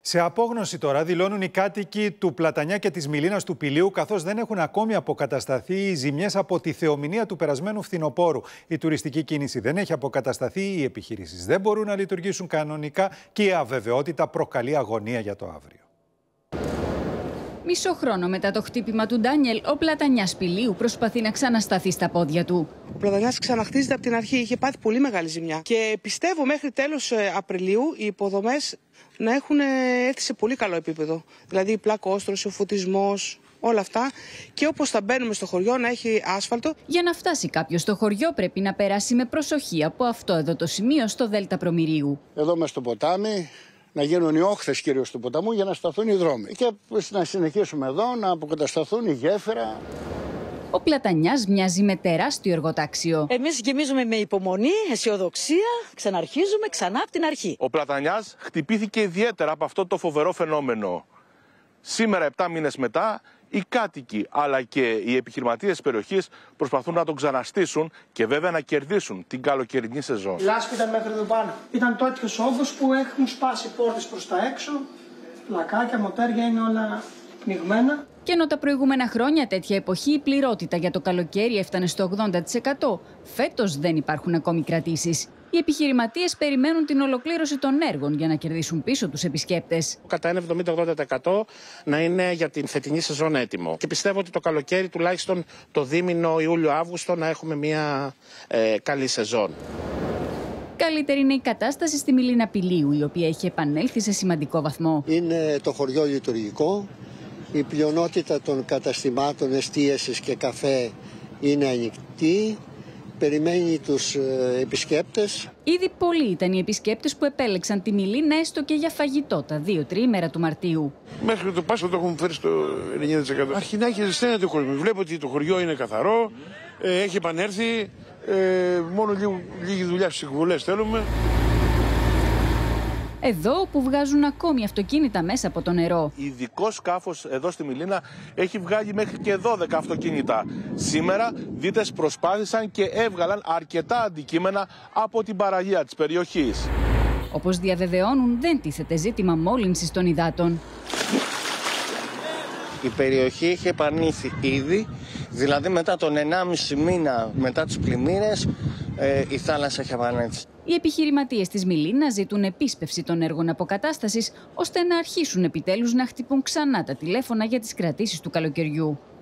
Σε απόγνωση τώρα δηλώνουν οι κάτοικοι του Πλατανιά και της Μηλίνας του Πηλίου, καθώς δεν έχουν ακόμη αποκατασταθεί οι ζημιές από τη θεομηνία του περασμένου φθινοπόρου. Η τουριστική κίνηση δεν έχει αποκατασταθεί, οι επιχειρήσεις δεν μπορούν να λειτουργήσουν κανονικά και η αβεβαιότητα προκαλεί αγωνία για το αύριο. Μισό χρόνο μετά το χτύπημα του Ντάνιελ, ο Πλατανιάς Πηλίου προσπαθεί να ξανασταθεί στα πόδια του. Ο Πλατανιάς ξαναχτίζεται από την αρχή, είχε πάθει πολύ μεγάλη ζημιά. Και πιστεύω μέχρι τέλος Απριλίου οι υποδομές να έχουν έρθει σε πολύ καλό επίπεδο. Δηλαδή η πλακόστρωση, ο φωτισμός, όλα αυτά. Και όπως θα μπαίνουμε στο χωριό να έχει άσφαλτο. Για να φτάσει κάποιος στο χωριό πρέπει να περάσει με προσοχή από αυτό εδώ το σημείο στο Δέλτα Προμηρίου. Εδώ μες στο ποτάμι. Να γίνουν οι όχθες κυρίως του ποταμού για να σταθούν οι δρόμοι. Και να συνεχίσουμε εδώ να αποκατασταθούν οι γέφυρα. Ο Πλατανιάς μοιάζει με τεράστιο εργοτάξιο. Εμείς γεμίζουμε με υπομονή, αισιοδοξία, ξαναρχίζουμε ξανά από την αρχή. Ο Πλατανιάς χτυπήθηκε ιδιαίτερα από αυτό το φοβερό φαινόμενο. Σήμερα, 7 μήνες μετά, οι κάτοικοι αλλά και οι επιχειρηματίες της περιοχής προσπαθούν να τον ξαναστήσουν και βέβαια να κερδίσουν την καλοκαιρινή σεζόν. Η λάσπη ήταν μέχρι εδώ πάνω. Ήταν τέτοιος όγκος που έχουν σπάσει πόρτες προς τα έξω, πλακάκια, μοτέρια είναι όλα πνιγμένα. Και ενώ τα προηγούμενα χρόνια τέτοια εποχή η πληρότητα για το καλοκαίρι έφτανε στο 80%, φέτος δεν υπάρχουν ακόμη κρατήσεις. Οι επιχειρηματίες περιμένουν την ολοκλήρωση των έργων για να κερδίσουν πίσω τους επισκέπτες. Κατά ένα 70-80% να είναι για την φετινή σεζόν έτοιμο. Και πιστεύω ότι το καλοκαίρι, τουλάχιστον το δίμηνο Ιούλιο-Αύγουστο, να έχουμε μια καλή σεζόν. Καλύτερη είναι η κατάσταση στη Μηλίνα Πηλίου, η οποία έχει επανέλθει σε σημαντικό βαθμό. Είναι το χωριό λειτουργικό. Η πλειονότητα των καταστημάτων εστίασης και καφέ είναι ανοιχτή. Περιμένει τους επισκέπτες. Ήδη πολλοί ήταν οι επισκέπτες που επέλεξαν τη Μηλίνα έστω και για φαγητό τα 2-3 ημέρα του Μαρτίου. Μέχρι το Πάσχα το έχουμε φέρει στο 90%. Αρχινά ζεσταίνεται το χωριό. Βλέπω ότι το χωριό είναι καθαρό, έχει επανέλθει, μόνο λίγη δουλειά στις εκβολές θέλουμε. Εδώ όπου βγάζουν ακόμη αυτοκίνητα μέσα από το νερό. Ειδικό σκάφος εδώ στη Μηλίνα έχει βγάλει μέχρι και 12 αυτοκίνητα. Σήμερα δίτες προσπάθησαν και έβγαλαν αρκετά αντικείμενα από την παραλία της περιοχής. Όπως διαβεβαιώνουν, δεν τίθεται ζήτημα μόλυνσης των υδάτων. Η περιοχή είχε επανήλθει ήδη, δηλαδή μετά τον 1,5 μήνα μετά τις πλημμύρες, η θάλασσα είχε επανέλθει. Οι επιχειρηματίες της Μηλίνα ζητούν επίσπευση των έργων αποκατάστασης, ώστε να αρχίσουν επιτέλους να χτυπούν ξανά τα τηλέφωνα για τις κρατήσεις του καλοκαιριού.